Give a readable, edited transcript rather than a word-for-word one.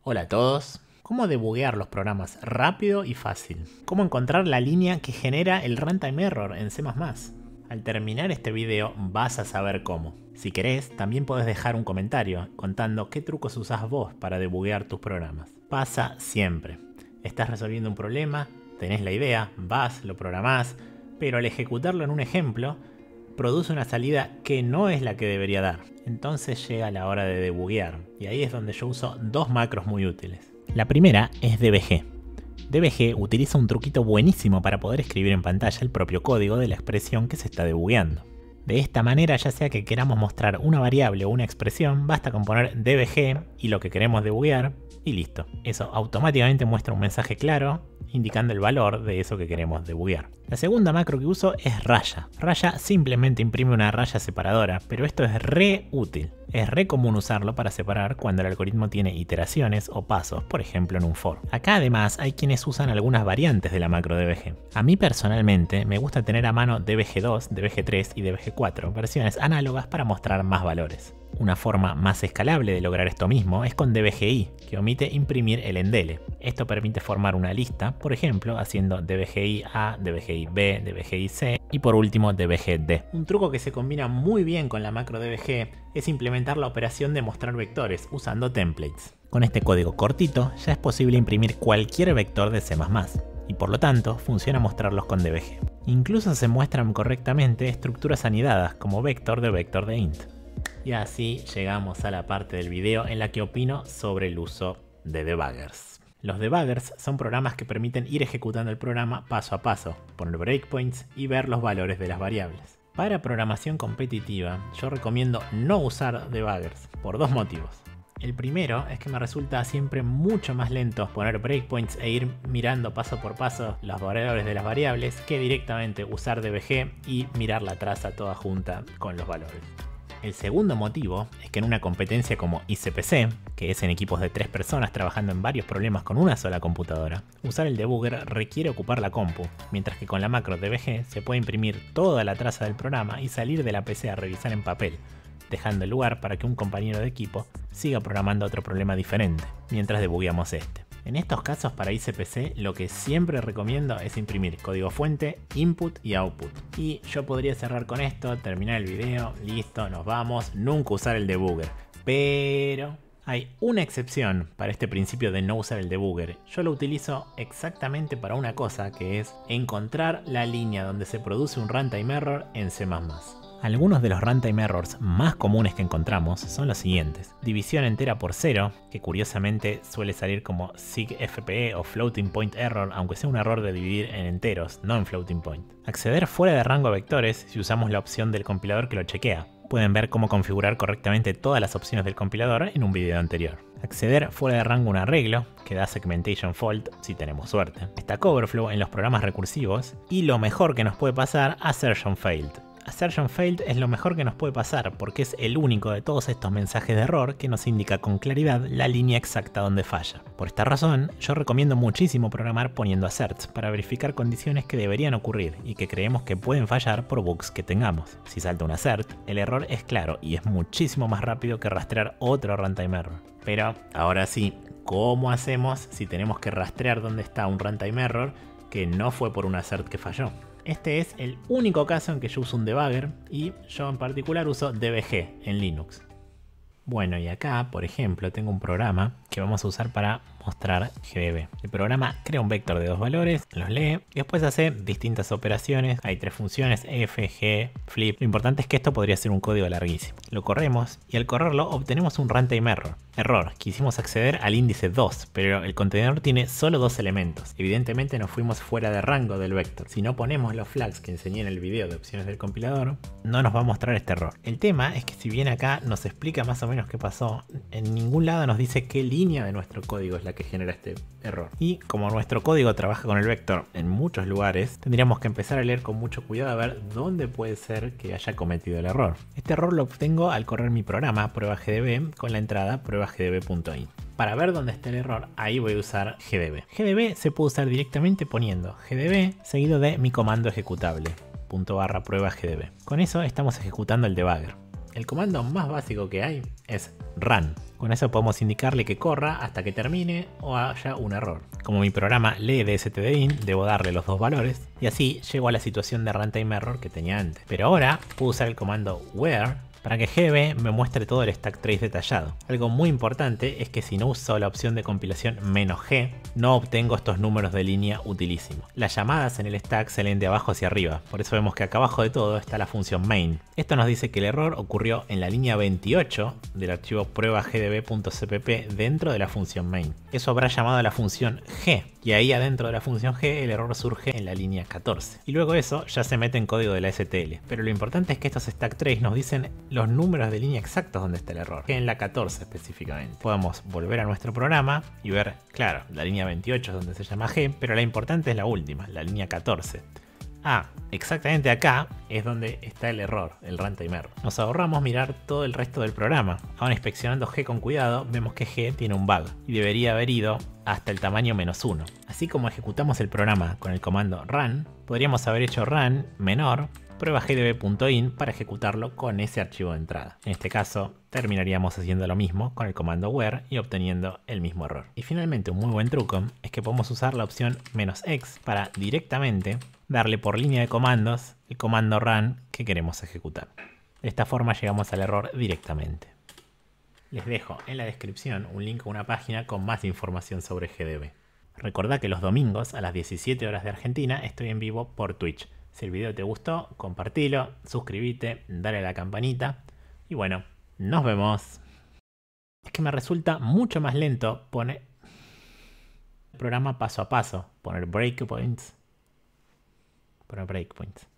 Hola a todos. ¿Cómo debuguear los programas rápido y fácil? ¿Cómo encontrar la línea que genera el runtime error en C++? Al terminar este video vas a saber cómo. Si querés, también podés dejar un comentario contando qué trucos usás vos para debuguear tus programas. Pasa siempre. Estás resolviendo un problema, tenés la idea, vas, lo programás, pero al ejecutarlo en un ejemplo, produce una salida que no es la que debería dar. Entonces llega la hora de debuguear, y ahí es donde yo uso dos macros muy útiles. La primera es dbg. dbg utiliza un truquito buenísimo para poder escribir en pantalla el propio código de la expresión que se está debugueando. De esta manera, ya sea que queramos mostrar una variable o una expresión, basta con poner dbg y lo que queremos debuguear, y listo. Eso automáticamente muestra un mensaje claro indicando el valor de eso que queremos debuguear. La segunda macro que uso es raya. Raya simplemente imprime una raya separadora, pero esto es re útil. Es re común usarlo para separar cuando el algoritmo tiene iteraciones o pasos, por ejemplo en un for. Acá además hay quienes usan algunas variantes de la macro dbg. A mí personalmente me gusta tener a mano dbg2, dbg3 y dbg4, versiones análogas para mostrar más valores. Una forma más escalable de lograr esto mismo es con dbgi, que omite imprimir el endele. Esto permite formar una lista, por ejemplo, haciendo dbgi A, dbgi B, dbgi C y por último dbgd. Un truco que se combina muy bien con la macro dbg es implementar la operación de mostrar vectores usando templates. Con este código cortito ya es posible imprimir cualquier vector de C++, y por lo tanto funciona mostrarlos con dbg. Incluso se muestran correctamente estructuras anidadas como vector de int. Y así llegamos a la parte del video en la que opino sobre el uso de debuggers. Los debuggers son programas que permiten ir ejecutando el programa paso a paso, poner breakpoints y ver los valores de las variables. Para programación competitiva, yo recomiendo no usar debuggers por dos motivos. El primero es que me resulta siempre mucho más lento poner breakpoints e ir mirando paso por paso los valores de las variables que directamente usar dbg y mirar la traza toda junta con los valores. El segundo motivo es que en una competencia como ICPC, que es en equipos de 3 personas trabajando en varios problemas con una sola computadora, usar el debugger requiere ocupar la compu, mientras que con la macro dbg se puede imprimir toda la traza del programa y salir de la PC a revisar en papel, dejando el lugar para que un compañero de equipo siga programando otro problema diferente, mientras debugueamos este. En estos casos para ICPC lo que siempre recomiendo es imprimir código fuente, input y output. Y yo podría cerrar con esto, terminar el video, listo, nos vamos, nunca usar el debugger. Pero hay una excepción para este principio de no usar el debugger. Yo lo utilizo exactamente para una cosa, que es encontrar la línea donde se produce un runtime error en C++. Algunos de los runtime errors más comunes que encontramos son los siguientes: división entera por 0, que curiosamente suele salir como sigFPE o floating point error, aunque sea un error de dividir en enteros, no en floating point. Acceder fuera de rango a vectores si usamos la opción del compilador que lo chequea. Pueden ver cómo configurar correctamente todas las opciones del compilador en un video anterior. Acceder fuera de rango a un arreglo, que da segmentation fault si tenemos suerte. Stack Overflow en los programas recursivos. Y lo mejor que nos puede pasar, assertion failed. Assertion failed es lo mejor que nos puede pasar porque es el único de todos estos mensajes de error que nos indica con claridad la línea exacta donde falla. Por esta razón, yo recomiendo muchísimo programar poniendo asserts para verificar condiciones que deberían ocurrir y que creemos que pueden fallar por bugs que tengamos. Si salta un assert, el error es claro y es muchísimo más rápido que rastrear otro runtime error. Pero ahora sí, ¿cómo hacemos si tenemos que rastrear dónde está un runtime error que no fue por un assert que falló? Este es el único caso en que yo uso un debugger y yo en particular uso dbg en Linux. Bueno, y acá, por ejemplo, tengo un programa que vamos a usar para mostrar GDB. El programa crea un vector de dos valores, los lee y después hace distintas operaciones. Hay 3 funciones, f, g, flip. Lo importante es que esto podría ser un código larguísimo. Lo corremos y al correrlo obtenemos un runtime error. Error, quisimos acceder al índice 2, pero el contenedor tiene solo 2 elementos. Evidentemente nos fuimos fuera de rango del vector. Si no ponemos los flags que enseñé en el video de opciones del compilador, no nos va a mostrar este error. El tema es que si bien acá nos explica más o menos qué pasó, en ningún lado nos dice qué línea de nuestro código es la que genera este error. Y como nuestro código trabaja con el vector en muchos lugares, tendríamos que empezar a leer con mucho cuidado a ver dónde puede ser que haya cometido el error. Este error lo obtengo al correr mi programa prueba.gdb con la entrada prueba.gdb.in. Para ver dónde está el error, ahí voy a usar gdb. Gdb se puede usar directamente poniendo gdb seguido de mi comando ejecutable, /prueba gdb. Con eso estamos ejecutando el debugger. el comando más básico que hay es run. Con eso podemos indicarle que corra hasta que termine o haya un error. Como mi programa lee de stdin, debo darle los dos valores y así llego a la situación de runtime error que tenía antes. Pero ahora puedo usar el comando where para que gdb me muestre todo el stack trace detallado. Algo muy importante es que si no uso la opción de compilación "-g", no obtengo estos números de línea utilísimos. Las llamadas en el stack se leen de abajo hacia arriba, por eso vemos que acá abajo de todo está la función main. Esto nos dice que el error ocurrió en la línea 28 del archivo prueba_gdb.cpp dentro de la función main. Eso habrá llamado a la función g, y ahí adentro de la función g el error surge en la línea 14. Y luego eso ya se mete en código de la STL. Pero lo importante es que estos stack trace nos dicen los números de línea exactos donde está el error, en la 14 específicamente. Podemos volver a nuestro programa y ver, claro, la línea 28 es donde se llama g, pero la importante es la última, la línea 14. Exactamente acá es donde está el error, el runtime error. Nos ahorramos mirar todo el resto del programa. Ahora inspeccionando g con cuidado, vemos que g tiene un bug y debería haber ido hasta el tamaño -1. Así como ejecutamos el programa con el comando run, podríamos haber hecho run menor prueba_gdb.in para ejecutarlo con ese archivo de entrada. En este caso, terminaríamos haciendo lo mismo con el comando where y obteniendo el mismo error. Y finalmente, un muy buen truco es que podemos usar la opción "-x" para directamente darle por línea de comandos el comando run que queremos ejecutar. De esta forma llegamos al error directamente. Les dejo en la descripción un link a una página con más información sobre GDB. Recordá que los domingos a las 17 horas de Argentina estoy en vivo por Twitch. Si el video te gustó, compartilo, suscríbete, dale a la campanita y bueno, nos vemos. Es que me resulta mucho más lento poner el programa paso a paso, poner breakpoints.